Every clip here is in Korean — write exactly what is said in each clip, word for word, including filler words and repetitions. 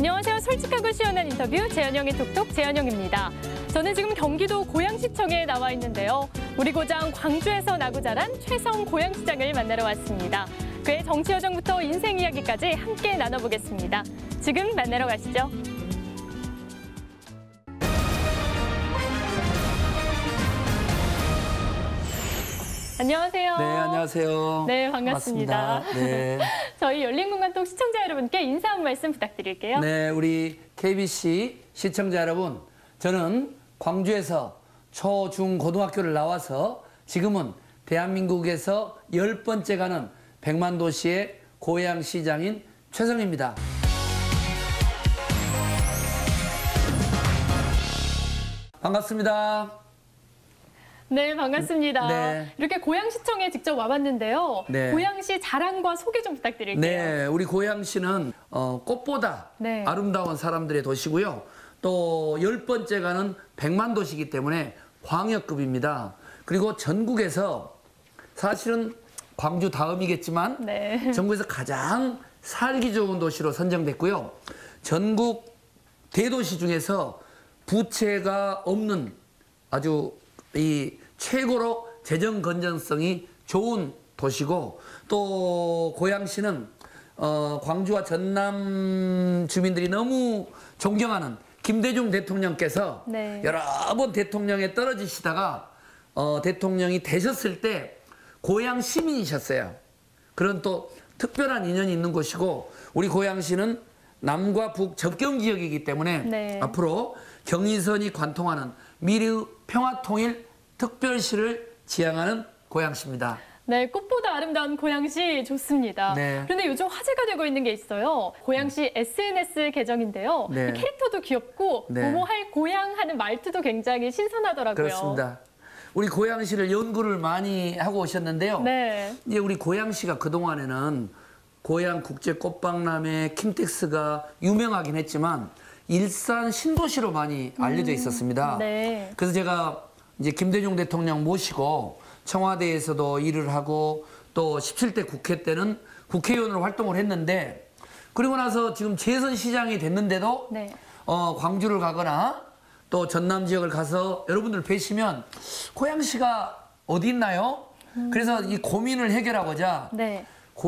안녕하세요. 솔직하고 시원한 인터뷰 재현영의 톡톡 재현영입니다. 저는 지금 경기도 고양시청에 나와 있는데요. 우리 고장 광주에서 나고 자란 최성 고양시장을 만나러 왔습니다. 그의 정치 여정부터 인생 이야기까지 함께 나눠보겠습니다. 지금 만나러 가시죠. 안녕하세요. 네, 안녕하세요. 네, 반갑습니다. 반갑습니다. 네. 저희 열린공간톡 시청자 여러분께 인사 한 말씀 부탁드릴게요. 네, 우리 케이비씨 시청자 여러분, 저는 광주에서 초, 중, 고등학교를 나와서 지금은 대한민국에서 열 번째 가는 백만 도시의 고양시장인 최성입니다. 반갑습니다. 네, 반갑습니다. 네. 이렇게 고양시청에 직접 와봤는데요. 네. 고양시 자랑과 소개 좀 부탁드릴게요. 네, 우리 고양시는 어, 꽃보다 네. 아름다운 사람들의 도시고요. 또 열 번째 가는 백만 도시이기 때문에 광역급입니다. 그리고 전국에서 사실은 광주 다음이겠지만 네. 전국에서 가장 살기 좋은 도시로 선정됐고요. 전국 대도시 중에서 부채가 없는 아주 이 최고로 재정 건전성이 좋은 도시고, 또 고양시는 어, 광주와 전남 주민들이 너무 존경하는 김대중 대통령께서 네. 여러 번 대통령에 떨어지시다가 어, 대통령이 되셨을 때 고양 시민이셨어요. 그런 또 특별한 인연이 있는 곳이고, 우리 고양시는 남과 북 접경 지역이기 때문에 네. 앞으로 경인선이 관통하는 미르 평화통일 특별시를 지향하는 고양시입니다. 네, 꽃보다 아름다운 고양시 좋습니다. 네. 그런데 요즘 화제가 되고 있는 게 있어요. 고양시 에스엔에스 계정인데요. 네. 이 캐릭터도 귀엽고 네. 모모할 고양 하는 말투도 굉장히 신선하더라고요. 그렇습니다. 우리 고양시를 연구를 많이 하고 오셨는데요. 네. 이제 우리 고양시가 그동안에는 고양 국제 꽃박람회 킨텍스가 유명하긴 했지만 일산 신도시로 많이 알려져 있었습니다. 음, 네. 그래서 제가 이제 김대중 대통령 모시고 청와대에서도 일을 하고 또 십칠 대 국회 때는 국회의원으로 활동을 했는데, 그리고 나서 지금 재선 시장이 됐는데도 네. 어, 광주를 가거나 또 전남 지역을 가서 여러분들 뵈시면 고양시가 어디 있나요? 음. 그래서 이 고민을 해결하고자 네.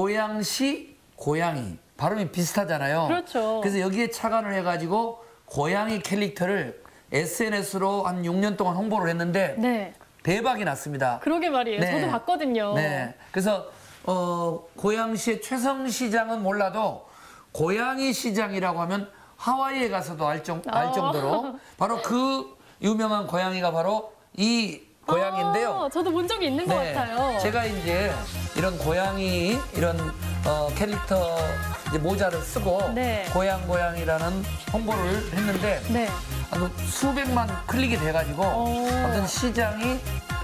고양시, 고양이 발음이 비슷하잖아요. 그렇죠. 그래서 여기에 착안을 해가지고 고양이 캐릭터를 에스엔에스로 한 육 년 동안 홍보를 했는데 네. 대박이 났습니다. 그러게 말이에요. 네. 저도 봤거든요. 네. 그래서 어, 고양시의 최성 시장은 몰라도 고양이 시장이라고 하면 하와이에 가서도 알, 정, 알 어. 정도로 바로 그 유명한 고양이가 바로 이 고양이인데요. 아, 저도 본 적이 있는 것 같아요. 제가 이제 이런 고양이 이런 어, 캐릭터 이제 모자를 쓰고 네. 고양 고양이라는 홍보를 했는데 네. 한 수백만 클릭이 돼가지고 오. 어떤 시장이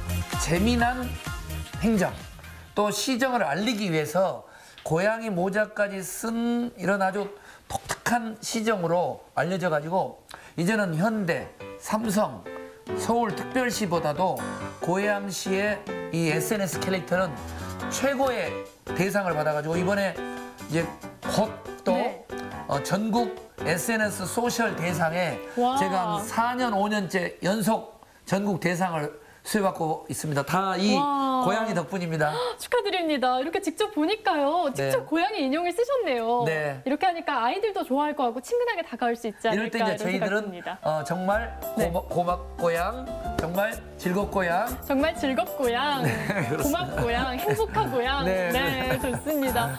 재미난 행정, 또 시정을 알리기 위해서 고양이 모자까지 쓴 이런 아주 독특한 시정으로 알려져가지고 이제는 현대, 삼성, 서울특별시보다도 고양시의 이 에스엔에스 캐릭터는 최고의 대상을 받아가지고 이번에 이제 곧 또 네. 어, 전국 에스엔에스 소셜 대상에 와. 제가 한 사 년, 오 년째 연속 전국 대상을 수여받고 있습니다. 다 이 고양이 덕분입니다. 축하드립니다. 이렇게 직접 보니까요. 직접 네. 고양이 인형을 쓰셨네요. 네. 이렇게 하니까 아이들도 좋아할 것 같고 친근하게 다가올 수 있지 않을까 이럴 때 이제 이런 생각이 저희들은 듭니다. 어, 정말 네. 고마, 고막 고양, 정말 즐겁 고양. 정말 즐겁고양, 고맙고양, 행복하고양. 네, 네, 좋습니다.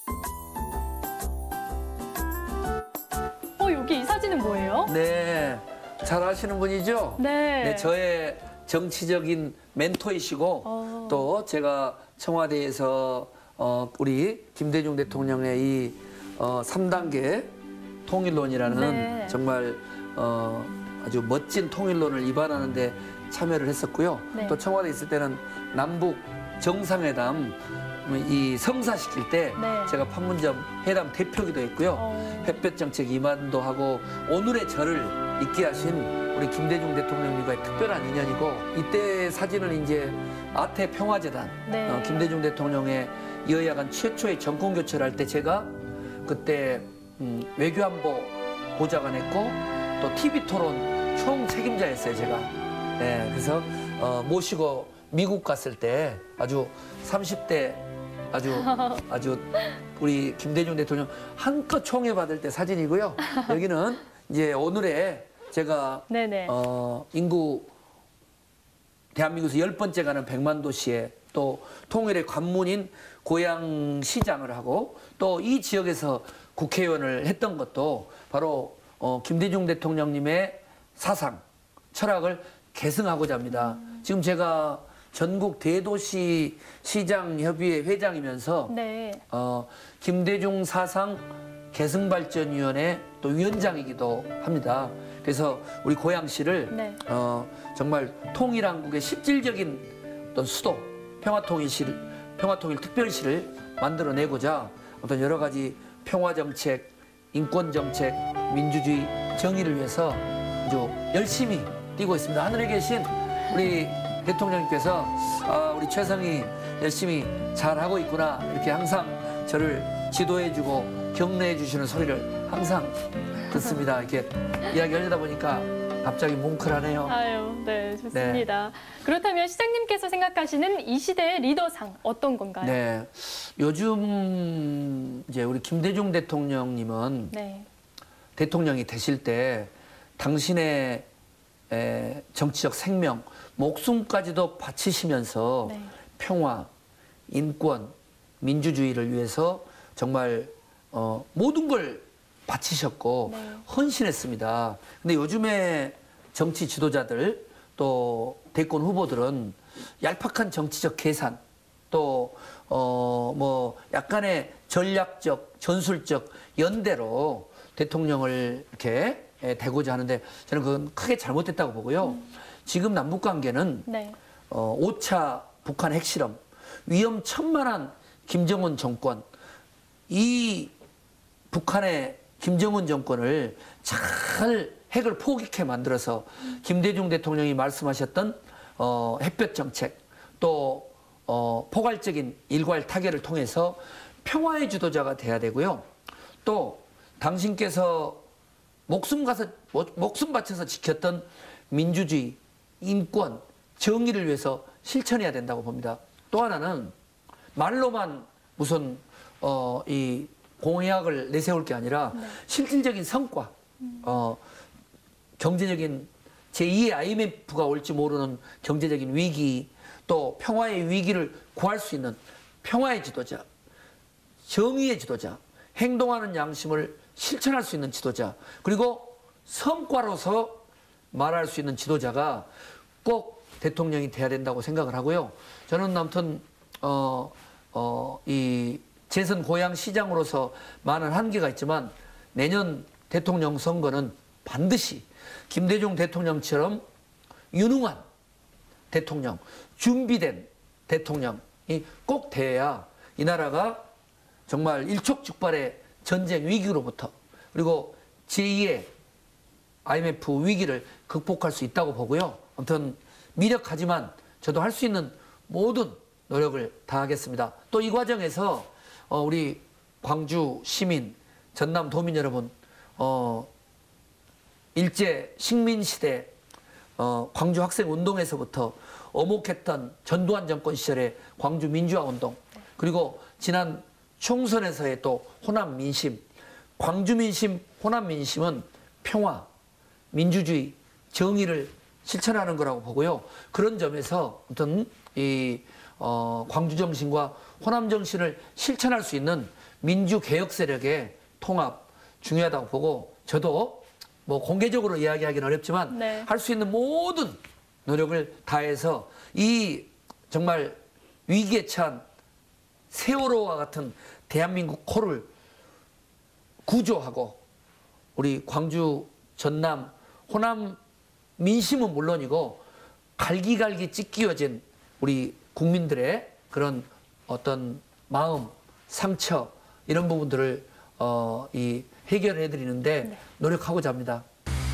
어, 여기 이 사진은 뭐예요? 네, 잘 아시는 분이죠? 네. 네, 저의 정치적인 멘토이시고 어. 또 제가 청와대에서 어, 우리 김대중 대통령의 이 어, 삼 단계 통일론이라는 네. 정말 어, 아주 멋진 통일론을 입안하는 데 참여를 했었고요. 네. 또 청와대에 있을 때는 남북 정상회담 이 성사시킬 때 네. 제가 판문점 회담 대표기도 했고요. 어. 햇볕 정책 임안도 하고 오늘의 저를 있게 하신 우리 김대중 대통령님과의 특별한 인연이고, 이때 사진은 이제 아태 평화재단 네. 어, 김대중 대통령의 여야 간 최초의 정권 교체를 할 때 제가 그때 음, 외교안보 보좌관했고 또 티비 토론 총 책임자였어요, 제가. 네, 그래서 어, 모시고 미국 갔을 때 아주 삼십 대 아주 아주 우리 김대중 대통령 한껏 총회 받을 때 사진이고요. 여기는 이제 오늘의 제가 네네. 어, 인구 대한민국에서 열 번째 가는 백만 도시에 또 통일의 관문인 고양시장을 하고 또 이 지역에서 국회의원을 했던 것도 바로 어, 김대중 대통령님의 사상, 철학을 계승하고자 합니다. 지금 제가 전국 대도시 시장협의회 회장이면서 네. 어, 김대중 사상 계승발전위원회 또 위원장이기도 합니다. 그래서 우리 고양시를 네. 어, 정말 통일한국의 실질적인 어떤 수도, 평화통일시를, 평화통일특별시를 만들어내고자 어떤 여러 가지 평화정책, 인권정책, 민주주의, 정의를 위해서 아주 열심히 뛰고 있습니다. 하늘에 계신 우리 대통령님께서 아, 우리 최성이 열심히 잘하고 있구나 이렇게 항상 저를 지도해주고 격려해주시는 소리를 항상 듣습니다. 이렇게 이야기하려다 보니까 갑자기 뭉클하네요. 아유, 네, 좋습니다. 그렇다면 시장님께서 생각하시는 이 시대의 리더상 어떤 건가요? 네, 요즘 이제 우리 김대중 대통령님은 네. 대통령이 되실 때 당신의 에, 정치적 생명, 목숨까지도 바치시면서 네. 평화, 인권, 민주주의를 위해서 정말 어, 모든 걸 바치셨고 네. 헌신했습니다. 근데 요즘에 정치 지도자들 또 대권 후보들은 얄팍한 정치적 계산 또 어, 뭐 약간의 전략적, 전술적 연대로 대통령을 이렇게 예, 되고자 하는데 저는 그건 크게 잘못됐다고 보고요. 음. 지금 남북 관계는 네. 어, 오 차 북한 핵실험, 위험천만한 김정은 정권, 이 북한의 김정은 정권을 잘 핵을 포기케 만들어서 김대중 대통령이 말씀하셨던 어, 햇볕 정책, 또 어, 포괄적인 일괄 타결을 통해서 평화의 지도자가 돼야 되고요. 또 당신께서 목숨 가서 목숨 바쳐서 지켰던 민주주의, 인권, 정의를 위해서 실천해야 된다고 봅니다. 또 하나는 말로만 무슨 어, 이 공약을 내세울 게 아니라 네. 실질적인 성과, 음. 어, 경제적인 제이의 아이엠에프가 올지 모르는 경제적인 위기, 또 평화의 위기를 구할 수 있는 평화의 지도자, 정의의 지도자, 행동하는 양심을 실천할 수 있는 지도자, 그리고 성과로서 말할 수 있는 지도자가 꼭 대통령이 돼야 된다고 생각을 하고요. 저는 아무튼 어, 어, 이 재선 고양시장으로서 많은 한계가 있지만 내년 대통령 선거는 반드시 김대중 대통령처럼 유능한 대통령, 준비된 대통령이 꼭 돼야 이 나라가 정말 일촉즉발의 전쟁 위기로부터 그리고 제이의 아이엠에프 위기를 극복할 수 있다고 보고요. 아무튼 미력하지만 저도 할 수 있는 모든 노력을 다하겠습니다. 또 이 과정에서 어, 우리 광주 시민, 전남 도민 여러분, 어, 일제 식민시대 어, 광주 학생 운동에서부터 어목했던 전두환 정권 시절의 광주 민주화 운동, 그리고 지난 총선에서의 또 호남 민심, 광주 민심, 호남 민심은 평화, 민주주의, 정의를 실천하는 거라고 보고요. 그런 점에서 어떤 이 어, 광주 정신과 호남 정신을 실천할 수 있는 민주 개혁 세력의 통합 중요하다고 보고 저도 뭐 공개적으로 이야기하기는 어렵지만 네. 할 수 있는 모든 노력을 다해서 이 정말 위기에 처한 세월호와 같은 대한민국 코를 구조하고 우리 광주, 전남, 호남 민심은 물론이고 갈기갈기 찢기어진 우리 국민들의 그런 어떤 마음, 상처 이런 부분들을 어, 이 해결해 드리는데 네. 노력하고자 합니다.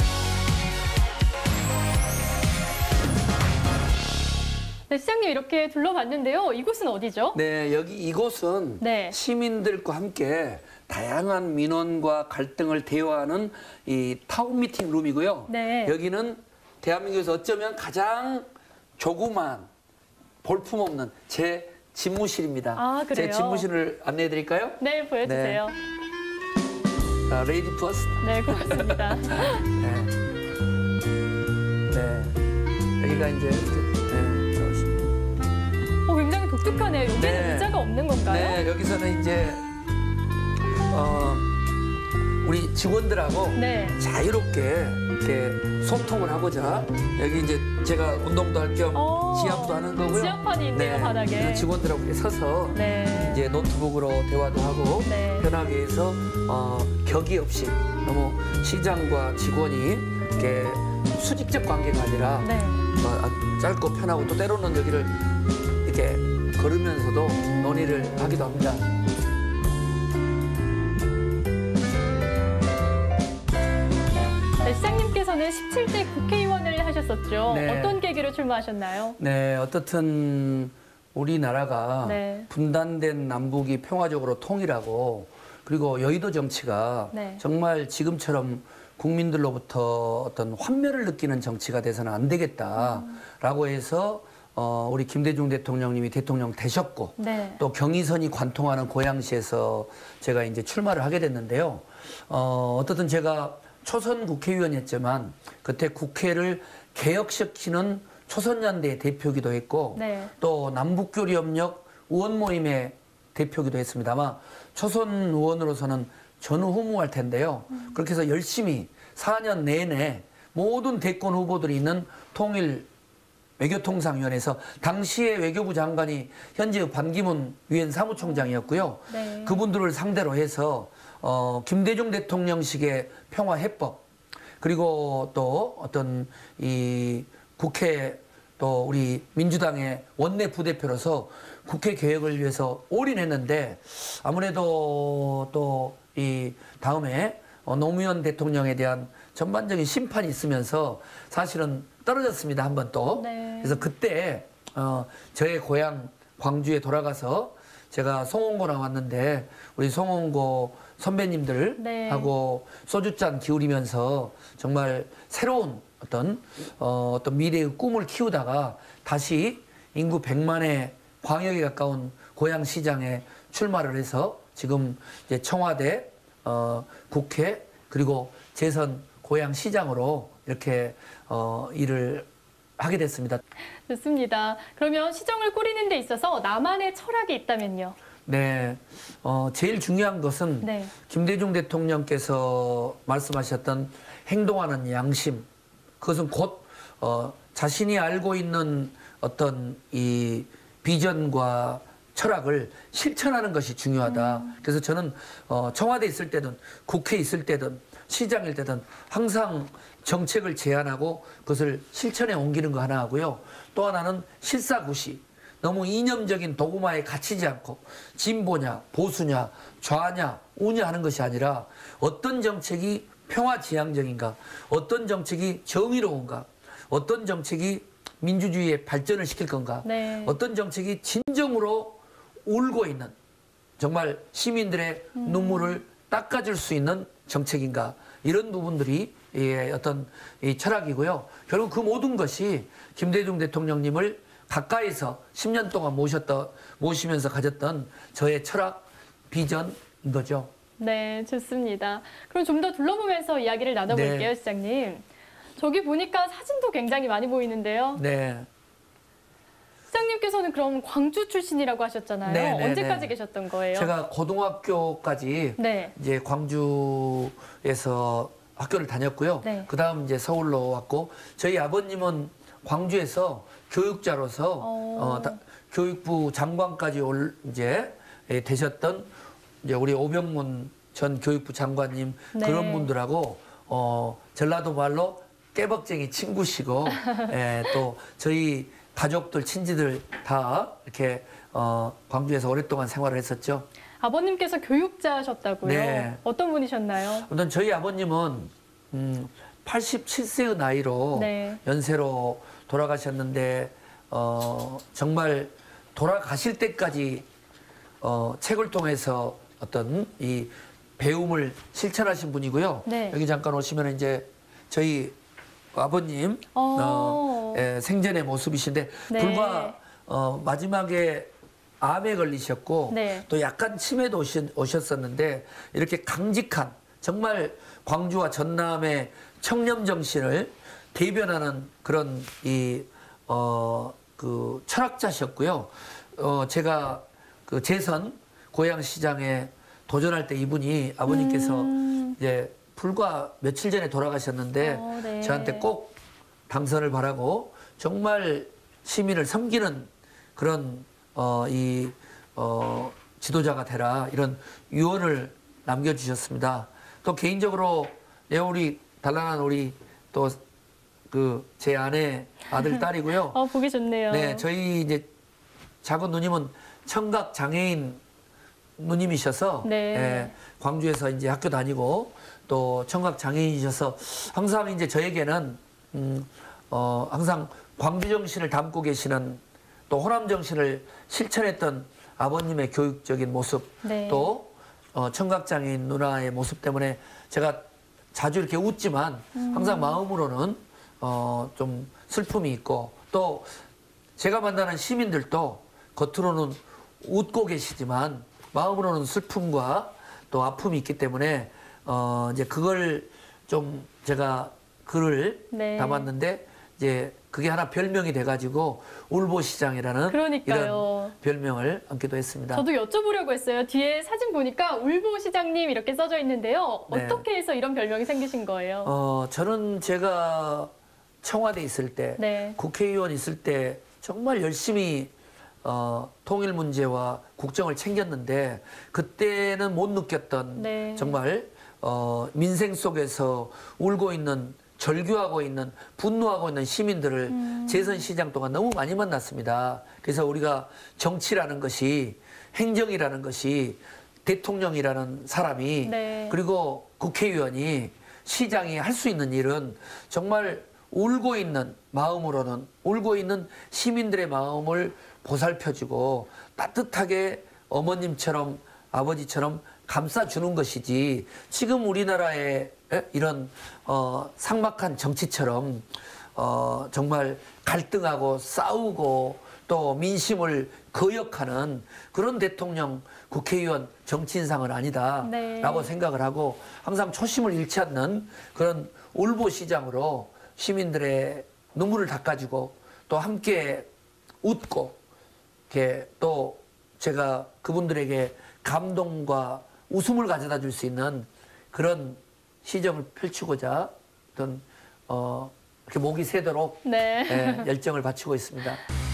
네, 시장님 이렇게 둘러봤는데요. 이곳은 어디죠? 네, 여기 이곳은 네. 시민들과 함께 다양한 민원과 갈등을 대화하는 이 타운 미팅 룸이고요. 네. 여기는 대한민국에서 어쩌면 가장 조그만 볼품없는 제 집무실입니다. 아, 그래요? 제 집무실을 안내해 드릴까요? 네, 보여주세요. 아, 레이디 퍼스트. 네, 고맙습니다. 네. 네. 여기가 이제 이렇게, 네, 들어오시면. 어, 굉장히 독특하네요. 여기는 네. 의자가 없는 건가요? 네, 여기서는 이제 어, 우리 직원들하고 네. 자유롭게 이렇게 소통을 하고자 여기 이제 제가 운동도 할 겸 어, 지압도 하는 거고요. 지압판이 있네요, 바닥에. 그래서 직원들하고 이렇게 서서 네. 이제 노트북으로 대화도 하고 네. 편하게 해서 어, 격이 없이 너무 시장과 직원이 이렇게 수직적 관계가 아니라 네. 어, 짧고 편하고 또 때로는 여기를 이렇게 걸으면서도 논의를 하기도 합니다. 네, 시장님께서는 십칠 대 국회의원을 하셨었죠. 네. 어떤 계기로 출마하셨나요? 네, 어떻든 우리나라가 네. 분단된 남북이 평화적으로 통일하고 그리고 여의도 정치가 네. 정말 지금처럼 국민들로부터 어떤 환멸을 느끼는 정치가 돼서는 안 되겠다라고 해서 어, 우리 김대중 대통령님이 대통령 되셨고 네. 또 경의선이 관통하는 고양시에서 제가 이제 출마를 하게 됐는데요. 어, 어떻든 제가 초선 국회의원이었지만 그때 국회를 개혁시키는 초선연대의 대표기도 했고 네. 또 남북교류협력 의원 모임의 대표기도 했습니다. 아마 초선 의원으로서는 전후무할 텐데요. 음. 그렇게 해서 열심히 사 년 내내 모든 대권 후보들이 있는 통일 외교통상위원회에서 당시의 외교부 장관이 현재 반기문 유엔 사무총장이었고요. 네. 그분들을 상대로 해서 어, 김대중 대통령식의 평화해법 그리고 또 어떤 이 국회 또 우리 민주당의 원내 부대표로서 국회 개혁을 위해서 올인했는데 아무래도 또 이 다음에 어, 노무현 대통령에 대한 전반적인 심판이 있으면서 사실은 떨어졌습니다. 한 번 또. 네. 그래서 그때 어, 저의 고향 광주에 돌아가서 제가 송원고 나왔는데 우리 송원고 선배님들하고 네. 소주잔 기울이면서 정말 새로운 어떤 어, 어떤 미래의 꿈을 키우다가 다시 인구 백만의 광역에 가까운 고양시장에 출마를 해서 지금 이제 청와대, 어, 국회 그리고 재선 고양시장으로 이렇게 어, 일을 하게 됐습니다. 좋습니다. 그러면 시정을 꾸리는 데 있어서 나만의 철학이 있다면요? 네, 어, 제일 중요한 것은 네. 김대중 대통령께서 말씀하셨던 행동하는 양심, 그것은 곧 어, 자신이 알고 있는 어떤 이 비전과 철학을 실천하는 것이 중요하다. 음. 그래서 저는 어, 청와대 있을 때든 국회에 있을 때든 시장일 때든 항상 정책을 제안하고 그것을 실천에 옮기는 거 하나 하고요. 또 하나는 실사구시. 너무 이념적인 도구마에 갇히지 않고 진보냐 보수냐 좌냐 우냐 하는 것이 아니라 어떤 정책이 평화지향적인가, 어떤 정책이 정의로운가, 어떤 정책이 민주주의의 발전을 시킬 건가, 네. 어떤 정책이 진정으로 울고 있는 정말 시민들의 음. 눈물을 닦아줄 수 있는 정책인가, 이런 부분들이 예, 어떤 이 철학이고요. 결국 그 모든 것이 김대중 대통령님을 가까이서 십 년 동안 모셨다, 모시면서 가졌던 저의 철학, 비전인 거죠. 네, 좋습니다. 그럼 좀 더 둘러보면서 이야기를 나눠볼게요, 네. 시장님. 저기 보니까 사진도 굉장히 많이 보이는데요. 네. 시장님께서는 그럼 광주 출신이라고 하셨잖아요. 네, 네, 언제까지 네. 계셨던 거예요? 제가 고등학교까지 네. 이제 광주에서 학교를 다녔고요. 네. 그 다음 이제 서울로 왔고, 저희 아버님은 광주에서 교육자로서 어. 어, 다- 교육부 장관까지 올 이제 예, 되셨던 이제 우리 오병문 전 교육부 장관님 네. 그런 분들하고 어, 전라도 말로 깨벅쟁이 친구시고 예, 또 저희 가족들 친지들 다 이렇게 어, 광주에서 오랫동안 생활을 했었죠. 아버님께서 교육자셨다고요? 네. 어떤 분이셨나요? 아무튼 저희 아버님은 음, 팔십칠 세의 나이로 네. 연세로 돌아가셨는데 어, 정말 돌아가실 때까지 어, 책을 통해서 어떤 이 배움을 실천하신 분이고요. 네. 여기 잠깐 오시면 이제 저희 아버님 어. 어, 예, 생전의 모습이신데 네. 불과 어, 마지막에 암에 걸리셨고 네. 또 약간 치매도 오신, 오셨었는데 이렇게 강직한 정말 광주와 전남의 청렴 정신을 대변하는 그런 이 어, 그 철학자셨고요. 어, 제가 그 재선 고양시장에 도전할 때 이분이 아버님께서 음. 이제 불과 며칠 전에 돌아가셨는데 어, 네. 저한테 꼭 당선을 바라고 정말 시민을 섬기는 그런 어, 이 어, 지도자가 되라 이런 유언을 남겨주셨습니다. 또 개인적으로 내 우리 단란한 우리 또 그 제 아내 아들 딸이고요. 어, 보기 좋네요. 네, 저희 이제 작은 누님은 청각 장애인 누님이셔서 네. 예, 광주에서 이제 학교 다니고 또 청각 장애인이셔서 항상 이제 저에게는 음, 어, 항상 광주 정신을 담고 계시는 또 호남 정신을 실천했던 아버님의 교육적인 모습 네. 또 어, 청각 장애인 누나의 모습 때문에 제가 자주 이렇게 웃지만 항상 마음으로는 어, 좀 슬픔이 있고 또 제가 만나는 시민들도 겉으로는 웃고 계시지만 마음으로는 슬픔과 또 아픔이 있기 때문에 어, 이제 그걸 좀 제가 글을 네. 담았는데 이제 그게 하나 별명이 돼가지고 울보시장이라는 그러니까요. 이런 별명을 얻기도 했습니다. 저도 여쭤보려고 했어요. 뒤에 사진 보니까 울보 시장님 이렇게 써져 있는데요. 네. 어떻게 해서 이런 별명이 생기신 거예요? 어, 저는 제가 청와대 있을 때, 네. 국회의원 있을 때 정말 열심히 어, 통일 문제와 국정을 챙겼는데 그때는 못 느꼈던 네. 정말 어, 민생 속에서 울고 있는 절규하고 있는 분노하고 있는 시민들을 음. 재선 시장 동안 너무 많이 만났습니다. 그래서 우리가 정치라는 것이 행정이라는 것이 대통령이라는 사람이 네. 그리고 국회의원이 시장이 할 수 있는 일은 정말 울고 있는 마음으로는 울고 있는 시민들의 마음을 보살펴주고 따뜻하게 어머님처럼 아버지처럼 감싸주는 것이지 지금 우리나라의 이런 어, 삭막한 정치처럼 어, 정말 갈등하고 싸우고 또 민심을 거역하는 그런 대통령, 국회의원, 정치인상은 아니다라고 네. 생각을 하고 항상 초심을 잃지 않는 그런 울보시장으로 시민들의 눈물을 닦아주고 또 함께 웃고 이렇게 또 제가 그분들에게 감동과 웃음을 가져다 줄 수 있는 그런 시정을 펼치고자 어떤 어, 이렇게 목이 새도록 네. 예, 열정을 바치고 있습니다.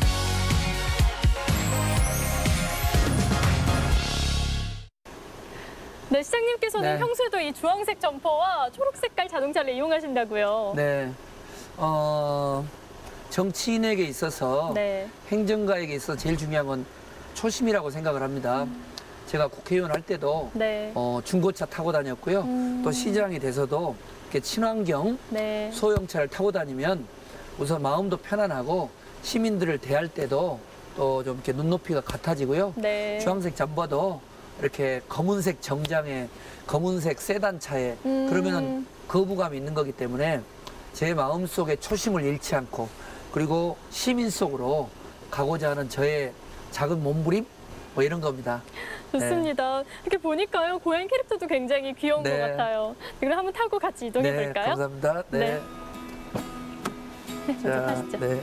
네, 시장님께서는 네. 평소에도 이 주황색 점퍼와 초록 색깔 자동차를 이용하신다고요. 네, 어, 정치인에게 있어서 네. 행정가에게 있어서 제일 중요한 건 초심이라고 생각을 합니다. 음. 제가 국회의원 할 때도 네. 어, 중고차 타고 다녔고요. 음. 또 시장이 돼서도 이렇게 친환경 네. 소형차를 타고 다니면 우선 마음도 편안하고 시민들을 대할 때도 또 좀 이렇게 눈높이가 같아지고요. 네. 주황색 잠바도 이렇게 검은색 정장에 검은색 세단차에 음. 그러면은 거부감이 있는 거기 때문에 제 마음속에 초심을 잃지 않고 그리고 시민 속으로 가고자 하는 저의 작은 몸부림 뭐 이런 겁니다. 좋습니다. 이렇게 보니까요, 고양이 캐릭터도 굉장히 귀여운 네. 것 같아요. 그럼 한번 타고 같이 이동해 네, 볼까요? 감사합니다. 네. 네. 네, 먼저 자, 가시죠. 네.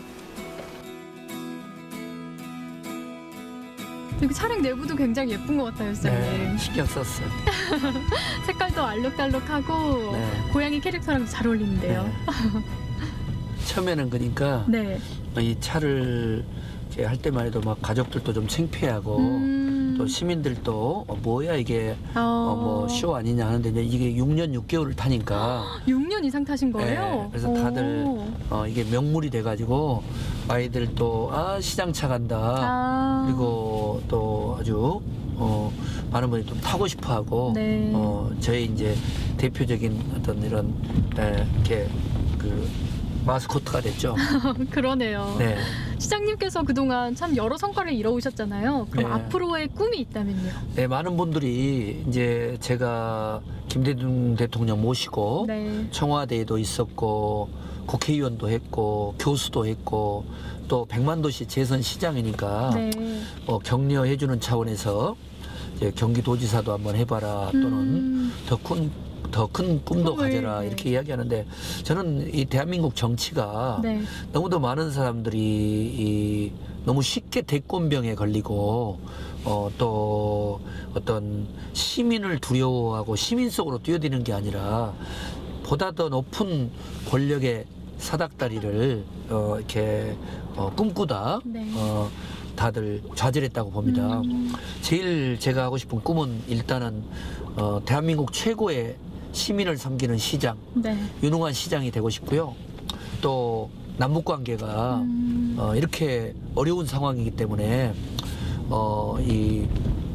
여기 차량 내부도 굉장히 예쁜 것 같아요, 시장님. 네, 신경 썼어요. 색깔도 알록달록하고 네. 고양이 캐릭터랑 잘 어울리는데요. 네. 처음에는 그러니까 네. 이 차를 이렇게 할 때만 해도 막 가족들도 좀 창피하고 음. 또 시민들도 어, 뭐야 이게 어... 어, 뭐 쇼 아니냐 하는데 이제 이게 육 년 육 개월을 타니까 육 년 이상 타신 거예요? 네, 그래서 다들 오. 어, 이게 명물이 돼가지고 아이들 또 아 시장차 간다 아. 그리고 또 아주 어, 많은 분이 좀 타고 싶어하고 네. 어, 저희 이제 대표적인 어떤 이런 에, 이렇게 그 마스코트가 됐죠. 그러네요. 네. 시장님께서 그동안 참 여러 성과를 이뤄오셨잖아요. 그럼 네. 앞으로의 꿈이 있다면요? 네, 많은 분들이 이제 제가 김대중 대통령 모시고 네. 청와대에도 있었고 국회의원도 했고 교수도 했고 또 백만도시 재선시장이니까 네. 뭐 격려해주는 차원에서 이제 경기도지사도 한번 해봐라 또는 음. 더 큰 더 큰 꿈도 꿈을, 가져라 네. 이렇게 이야기하는데 저는 이 대한민국 정치가 네. 너무도 많은 사람들이 이 너무 쉽게 대권병에 걸리고 어, 또 어떤 시민을 두려워하고 시민 속으로 뛰어드는 게 아니라 보다 더 높은 권력의 사닥다리를 어, 이렇게 어, 꿈꾸다 네. 어, 다들 좌절했다고 봅니다. 음. 제일 제가 하고 싶은 꿈은 일단은 어, 대한민국 최고의 시민을 섬기는 시장, 네. 유능한 시장이 되고 싶고요. 또 남북 관계가 음. 어, 이렇게 어려운 상황이기 때문에 어, 이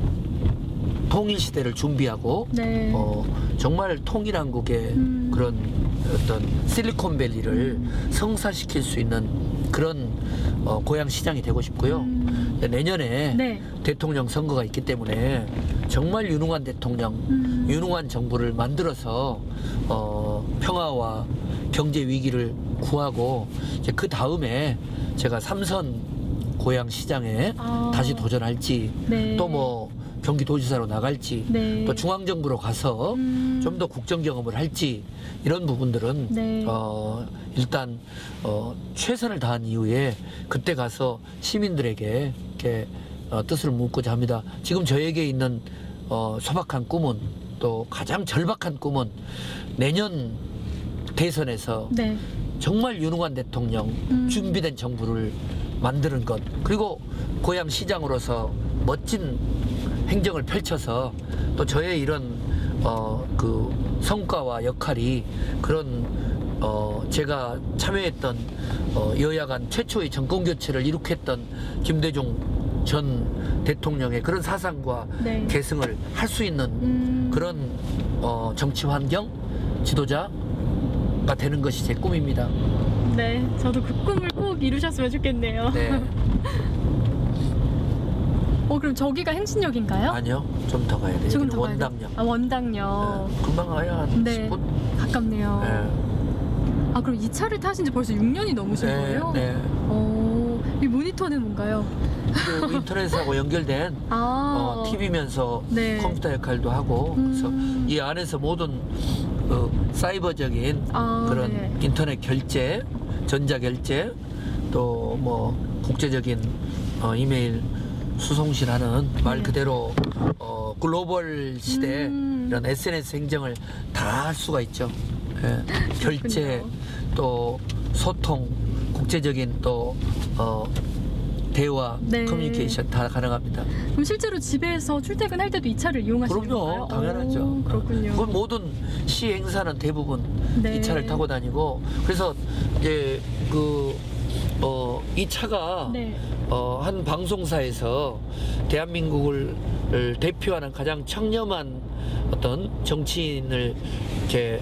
통일 시대를 준비하고 네. 어, 정말 통일한국의 음. 그런 어떤 실리콘밸리를 성사시킬 수 있는 그런 어, 고향 시장이 되고 싶고요. 음. 내년에 네. 대통령 선거가 있기 때문에 정말 유능한 대통령, 음. 유능한 정부를 만들어서 어, 평화와 경제 위기를 구하고 이제 그 다음에 제가 삼선 고향 시장에 아. 다시 도전할지 네. 또 뭐 경기도지사로 나갈지 네. 또 중앙정부로 가서 음. 좀 더 국정 경험을 할지 이런 부분들은 네. 어, 일단 어, 최선을 다한 이후에 그때 가서 시민들에게 이렇게 어, 뜻을 묻고자 합니다. 지금 저에게 있는 어, 소박한 꿈은 또 가장 절박한 꿈은 내년 대선에서 네. 정말 유능한 대통령, 음. 준비된 정부를 만드는 것, 그리고 고향 시장으로서 멋진 행정을 펼쳐서 또 저의 이런 어, 그 성과와 역할이 그런 어, 제가 참여했던 어, 여야 간 최초의 정권 교체를 이룩했던 김대중 전 대통령의 그런 사상과 네. 계승을 할 수 있는 음. 그런 어, 정치 환경 지도자가 되는 것이 제 꿈입니다. 네. 저도 그 꿈을 꼭 이루셨으면 좋겠네요. 네. 어, 그럼 저기가 행신역인가요? 아니요, 좀 더 가야 돼요. 조금 여기는 더 가야 돼요? 원당역. 아, 원당역. 네, 금방 가야 한 네. 십 분. 가깝네요. 네. 아, 그럼 이 차를 타신 지 벌써 육 년이 넘으신 네, 거예요? 네. 어, 이 모니터는 뭔가요? 그 인터넷하고 연결된 아, 어, 티비면서 네. 컴퓨터 역할도 하고 그래서 음. 이 안에서 모든 어, 사이버적인 아, 그런 네. 인터넷 결제, 전자 결제, 또 뭐 국제적인 어, 이메일 수송신하는 말 네. 그대로 어, 글로벌 시대 음. 이런 에스엔에스 행정을 다 할 수가 있죠. 예. 결제 또 소통, 국제적인 또 어, 대화, 네. 커뮤니케이션 다 가능합니다. 그럼 실제로 집에서 출퇴근할 때도 이 차를 이용하시는 그럼요, 건가요? 당연하죠. 오, 그렇군요. 그건 모든 시 행사는 대부분 네. 이 차를 타고 다니고 그래서 이제 그 어, 이 차가 네. 어, 한 방송사에서 대한민국을 대표하는 가장 청렴한 어떤 정치인을 이렇게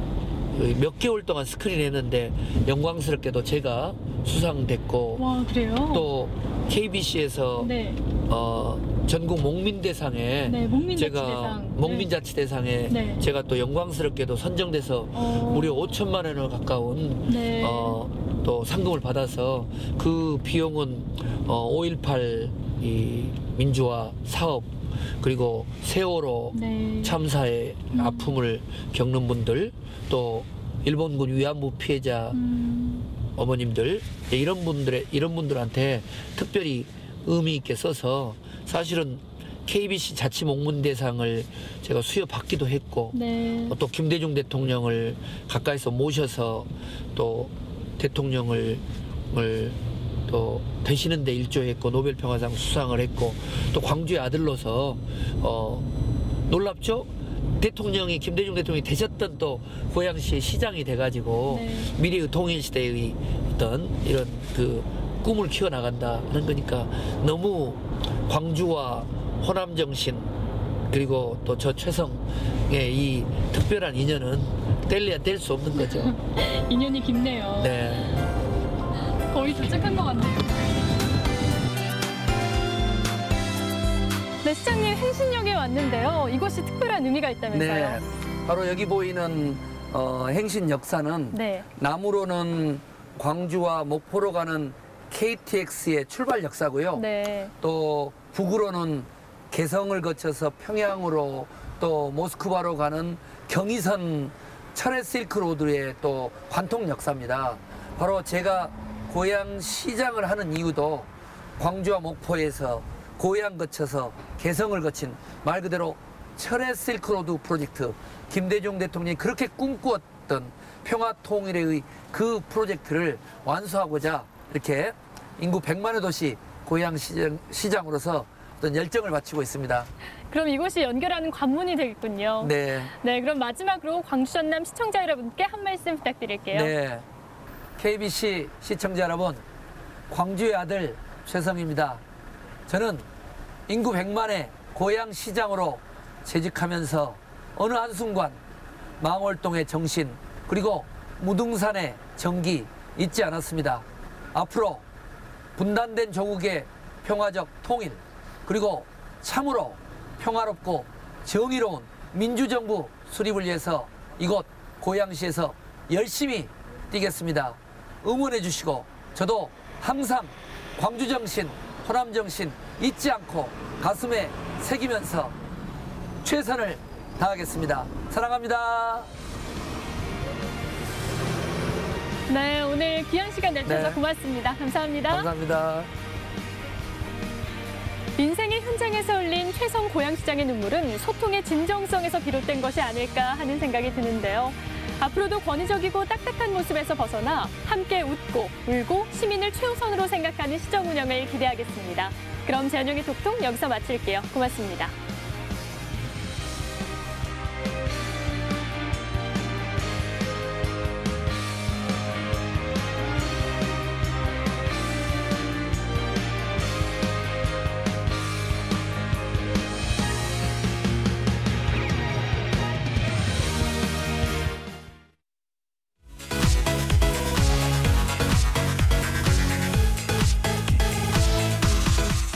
몇 개월 동안 스크린했는데 영광스럽게도 제가 수상됐고 와, 그래요? 또 케이비씨에서 네. 어, 전국 목민대상에 네, 목민자치대상. 제가 목민자치대상에 네. 제가 또 영광스럽게도 선정돼서 어. 무려 오천만 원을 가까운 네. 어, 또 상금을 받아서 그 비용은 어, 오일팔 이 민주화 사업 그리고 세월호 네. 참사의 음. 아픔을 겪는 분들 또 일본군 위안부 피해자 음. 어머님들 이런 분들의 이런 분들한테 특별히 의미 있게 써서 사실은 케이비씨 자치 목문대상을 제가 수여받기도 했고 네. 또 김대중 대통령을 가까이서 모셔서 또 대통령을 을 또 되시는 데 일조했고 노벨평화상 수상을 했고 또 광주의 아들로서 어 놀랍죠? 대통령이 김대중 대통령이 되셨던 또 고양시의 시장이 돼가지고 네. 미래의 통일시대의 어떤 이런 그 꿈을 키워나간다는 거니까 너무 광주와 호남정신 그리고 또 저 최성의 이 특별한 인연은 뗄래야 뗄 수 없는 거죠. 인연이 깊네요. 네. 거의 도착한 것 같네요. 네, 시장님 행신역에 왔는데요. 이곳이 특별한 의미가 있다면서요? 네. 바로 여기 보이는 어, 행신 역사는 네. 남으로는 광주와 목포로 가는 케이티엑스의 출발 역사고요. 네. 또 북으로는 개성을 거쳐서 평양으로 또 모스크바로 가는 경의선 철의 실크로드의 또 관통 역사입니다. 바로 제가 고향 시장을 하는 이유도 광주와 목포에서 고향 거쳐서 개성을 거친 말 그대로 철의 실크로드 프로젝트, 김대중 대통령이 그렇게 꿈꾸었던 평화 통일의 그 프로젝트를 완수하고자 이렇게 인구 백만의 도시 고향 시장, 시장으로서 어떤 열정을 바치고 있습니다. 그럼 이곳이 연결하는 관문이 되겠군요. 네. 네, 그럼 마지막으로 광주 전남 시청자 여러분께 한 말씀 부탁드릴게요. 네. 케이비씨 시청자 여러분, 광주의 아들 최성입니다. 저는 인구 백만의 고향 시장으로 재직하면서 어느 한순간 망월동의 정신 그리고 무등산의 정기 잊지 않았습니다. 앞으로 분단된 조국의 평화적 통일 그리고 참으로 평화롭고 정의로운 민주정부 수립을 위해서 이곳 고양시에서 열심히 뛰겠습니다. 응원해 주시고 저도 항상 광주정신, 호남정신 잊지 않고 가슴에 새기면서 최선을 다하겠습니다. 사랑합니다. 네, 오늘 귀한 시간 내주셔서 네. 고맙습니다. 감사합니다. 감사합니다. 인생의 현장에서 흘린 최성 고양시장의 눈물은 소통의 진정성에서 비롯된 것이 아닐까 하는 생각이 드는데요. 앞으로도 권위적이고 딱딱한 모습에서 벗어나 함께 웃고 울고 시민을 최우선으로 생각하는 시정 운영을 기대하겠습니다. 그럼 재현영의 톡톡 여기서 마칠게요. 고맙습니다.